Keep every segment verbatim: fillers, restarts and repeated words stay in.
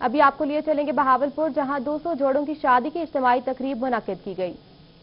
अभी आपको लिए चलेंगे बहावलपुर, जहां दो सौ जोड़ों की शादी की इज्तिमाई तकरीब मुनक्किद की गई।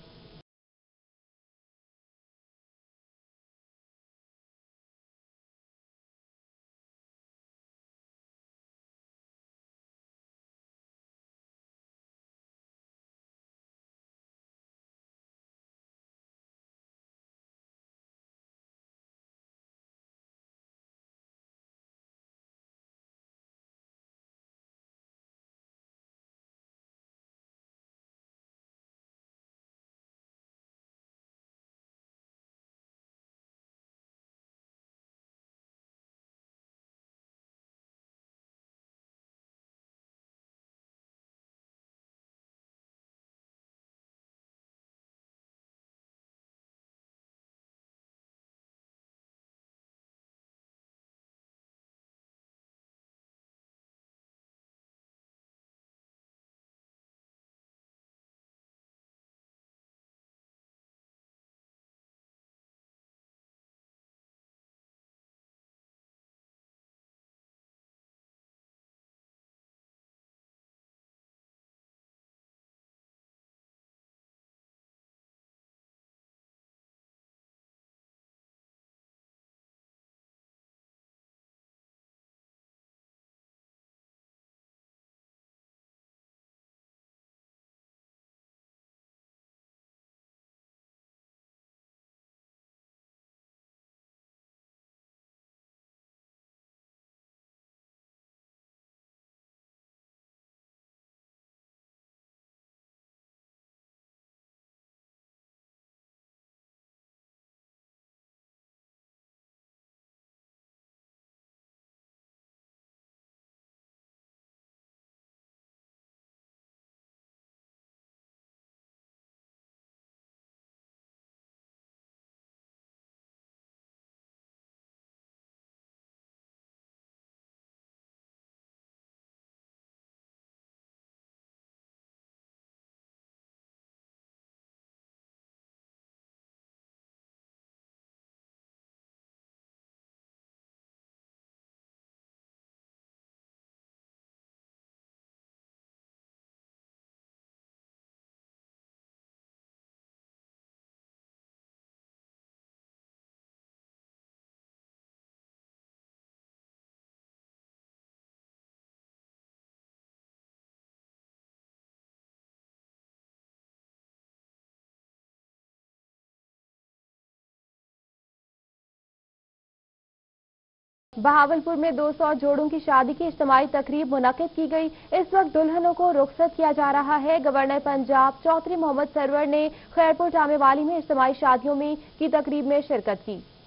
बहावलपुर में दो सौ जोड़ों की शादी की इज्तिमाई तकरीब मुनक्किद की गई। इस वक्त दुल्हनों को रुखसत किया जा रहा है। गवर्नर पंजाब चौधरी मोहम्मद सरवर ने खैरपुर जामे वाली में इज्तिमाई शादियों में की तकरीब में शिरकत की।